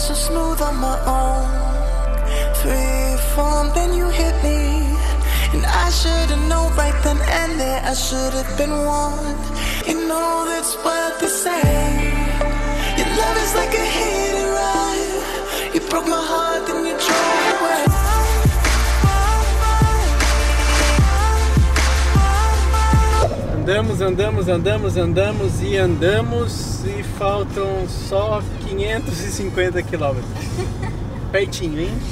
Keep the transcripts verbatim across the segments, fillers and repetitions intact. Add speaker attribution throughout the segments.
Speaker 1: so smooth on my own. Free from, then you hit me. And I should've known right then and there I should've been one. You know that's what they say. Your love is like a hit and run. You broke my heart, then you drove away.
Speaker 2: Andamos, andamos, andamos, andamos e andamos e faltam só quinhentos e cinquenta quilômetros. Pertinho, hein?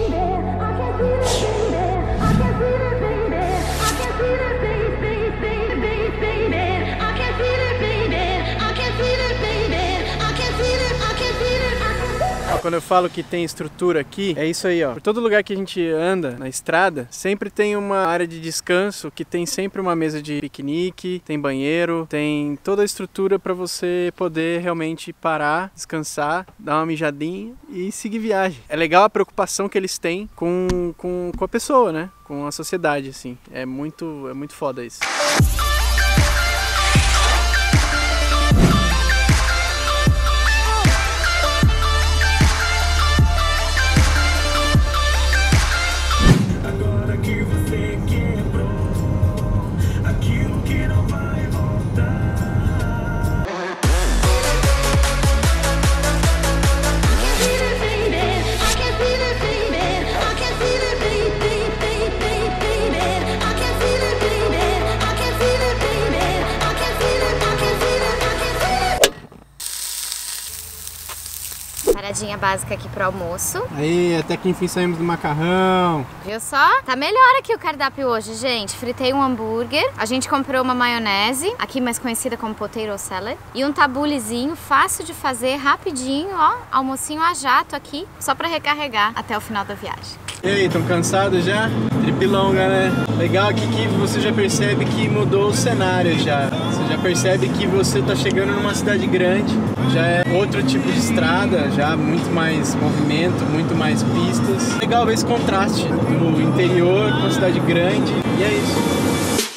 Speaker 2: Quando eu falo que tem estrutura aqui, é isso aí, ó. Por todo lugar que a gente anda na estrada, sempre tem uma área de descanso que tem sempre uma mesa de piquenique, tem banheiro, tem toda a estrutura para você poder realmente parar, descansar, dar uma mijadinha e seguir viagem. É legal a preocupação que eles têm com, com, com a pessoa, né? Com a sociedade, assim. É muito, é muito foda isso.
Speaker 3: Paradinha básica aqui pro almoço.
Speaker 2: Aí, até que enfim saímos do macarrão.
Speaker 3: Viu só? Tá melhor aqui o cardápio hoje, gente. Fritei um hambúrguer, a gente comprou uma maionese, aqui mais conhecida como potato salad, e um tabulezinho fácil de fazer, rapidinho, ó. Almocinho a jato aqui, só pra recarregar até o final da viagem.
Speaker 2: E aí, tão cansados já? Tripilonga, né? Legal aqui que você já percebe que mudou o cenário já. Você já percebe que você tá chegando numa cidade grande, já é outro tipo de estrada, já muito mais movimento, muito mais pistas. Legal ver esse contraste do interior com a cidade grande, e é isso.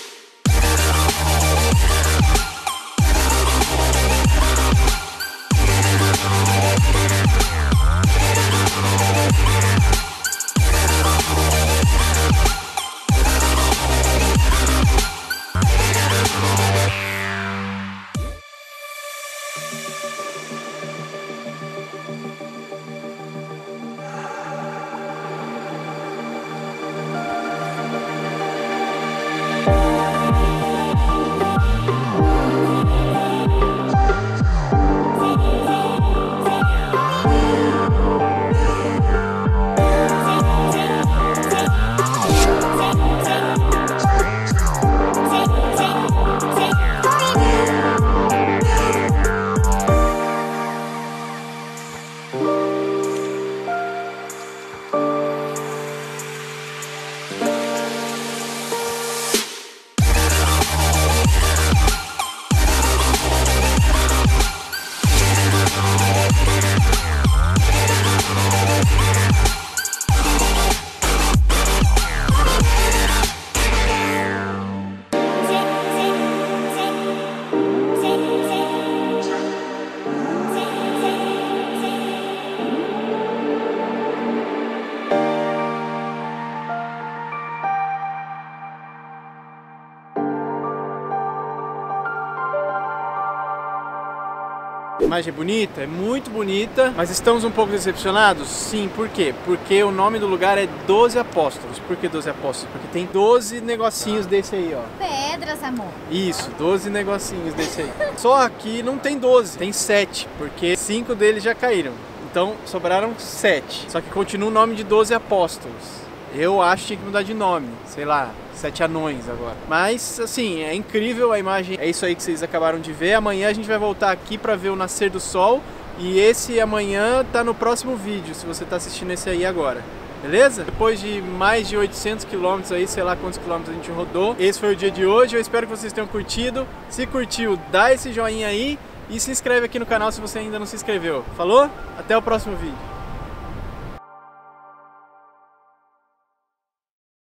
Speaker 2: A imagem é bonita? É muito bonita, mas estamos um pouco decepcionados? Sim, por quê? Porque o nome do lugar é doze Apóstolos. Por que doze Apóstolos? Porque tem doze negocinhos desse aí, ó.
Speaker 3: Pedras, amor.
Speaker 2: Isso, doze negocinhos desse aí. Só aqui não tem doze, tem sete, porque cinco deles já caíram. Então sobraram sete. Só que continua o nome de doze Apóstolos. Eu acho que tinha que mudar de nome, sei lá, sete anões agora. Mas, assim, é incrível a imagem. É isso aí que vocês acabaram de ver. Amanhã a gente vai voltar aqui pra ver o nascer do sol. E esse amanhã tá no próximo vídeo, se você tá assistindo esse aí agora. Beleza? Depois de mais de oitocentos quilômetros aí, sei lá quantos quilômetros a gente rodou. Esse foi o dia de hoje, eu espero que vocês tenham curtido. Se curtiu, dá esse joinha aí e se inscreve aqui no canal se você ainda não se inscreveu. Falou? Até o próximo vídeo.